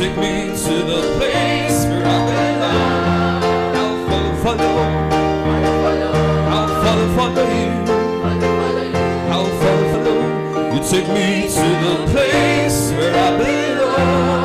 take me to the place where I belong. I'll follow, I'll follow you. I'll follow. You take me to the place where I belong.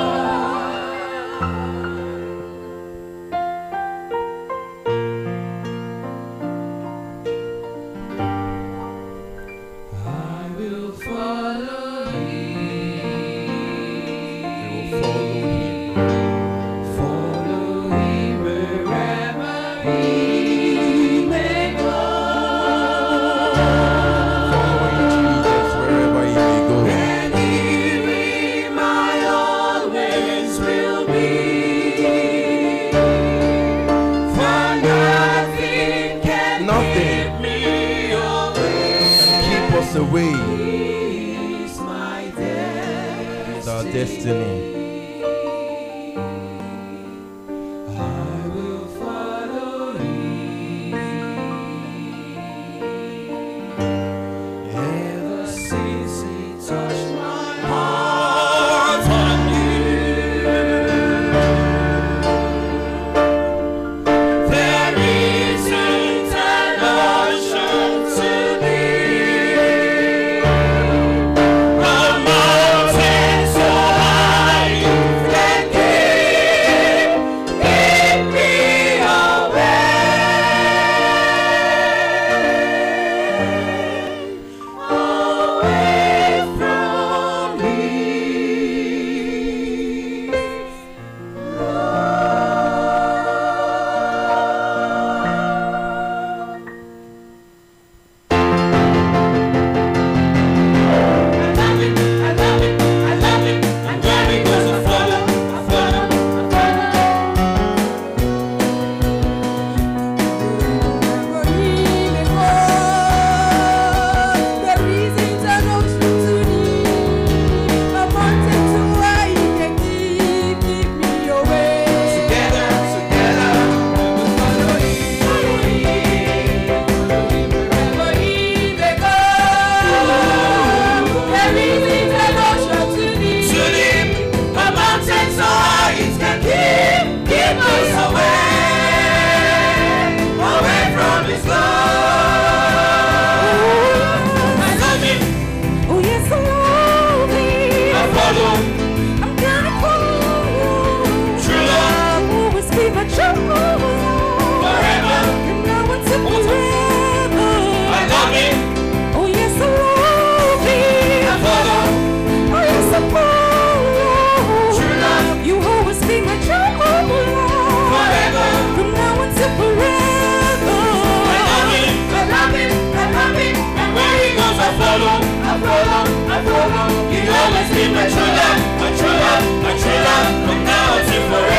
Away. It's my destiny. It's our destiny. I will follow you. Ever since he touched my heart on you, there isn't an ocean to be. You always be my true love, my true love, my true love, from now until forever.